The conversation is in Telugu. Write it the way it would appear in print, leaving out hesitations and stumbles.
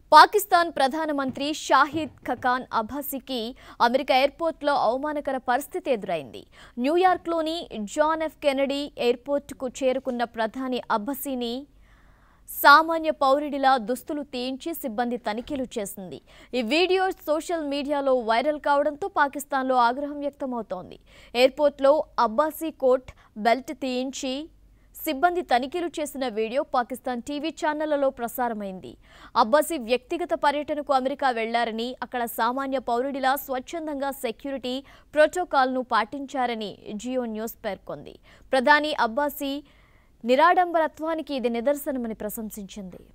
పాకిస్తాన్ ప్రధానమంత్రి షాహిద్ ఖకాన్ అబ్బాసీకి అమెరికా ఎయిర్పోర్ట్లో అవమానకర పరిస్థితి ఎదురైంది. న్యూయార్క్లోని జాన్ ఎఫ్ కెనడీ ఎయిర్పోర్టుకు చేరుకున్న ప్రధాని అబ్బాసీని సామాన్య పౌరుడిలా దుస్తులు తీయించి సిబ్బంది తనిఖీలు చేసింది. ఈ వీడియో సోషల్ మీడియాలో వైరల్ కావడంతో పాకిస్తాన్లో ఆగ్రహం వ్యక్తమవుతోంది. ఎయిర్పోర్ట్లో అబ్బాసీ కోట్, బెల్ట్ తీయించి సిబ్బంది తనిఖీలు చేసిన వీడియో పాకిస్తాన్ టీవీ ఛానళ్లలో ప్రసారమైంది. అబ్బాసీ వ్యక్తిగత పర్యటనకు అమెరికా వెళ్లారని, అక్కడ సామాన్య పౌరుడిలా స్వచ్ఛందంగా సెక్యూరిటీ ప్రోటోకాల్ను పాటించారని జియో న్యూస్ పేర్కొంది. ప్రధాని అబ్బాసీ నిరాడంబరత్వానికి ఇది నిదర్శనమని ప్రశంసించింది.